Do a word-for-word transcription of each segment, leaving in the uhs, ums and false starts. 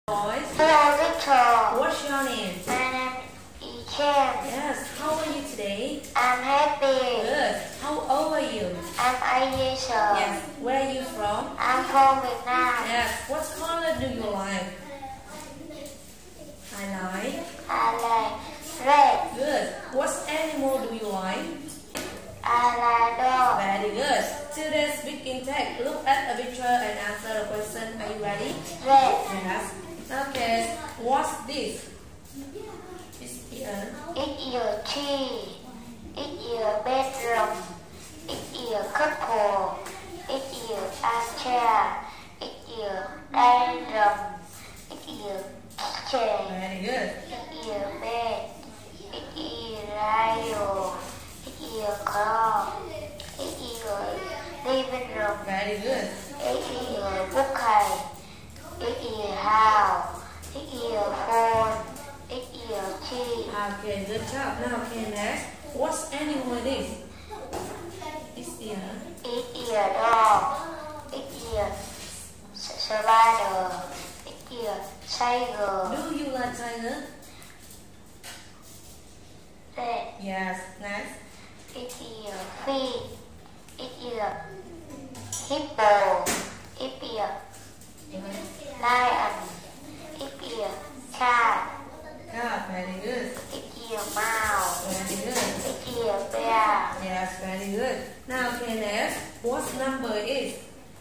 Boys. Hello, Victor. What's your name? My name is Chen. Yes. How are you today? I'm happy. Good. How old are you? I'm eight years old. Yes. Where are you from? I'm from Vietnam. Yes. What color do you like? I like. I like red. Good. What animal do you like? I like dog. Very good. Today's speaking tag. Look at a picture and answer the question. Are you ready? Red. Yes. Okay. What's this? It's here. It's your tree. It's your bedroom. It's your couple. It's your armchair. It's your dining room. It's your kitchen. Very good. It's your bed. It's your radio. It's your car. It's your living room. Very good. It's your bookcase. It's your house. It's your phone. It's your tea. Okay, good job. Now, okay, next. What animal it is? It's here. It's your dog. It's your spider. It's your tiger. Do you like tiger? Red. Yes. Next. It's your fish. It's your hippo. It's your lion. It's your cat. Cat. Very good. It's your mouse. Very good. It's your bear. Yes, very good. Now, okay, next. What number is?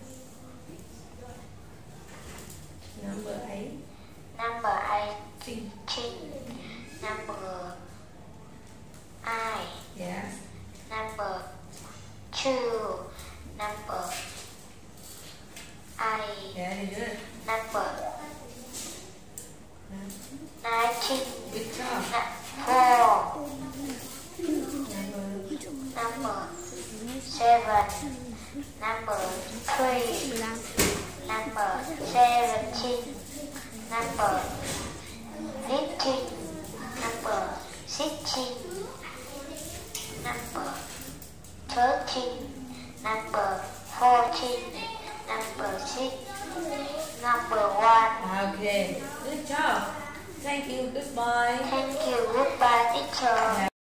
Number eight. Number eighteen. Number I. Yes. Number two. Number I. Very good. Number nineteen. Good job. Four. Number Number seven. Number three. Number seventeen. Number fifteen. Number sixteen. Number thirteen. Number fourteen. Number six. Number one. Okay. Good job. Thank you. Goodbye. Thank you. Goodbye, teacher.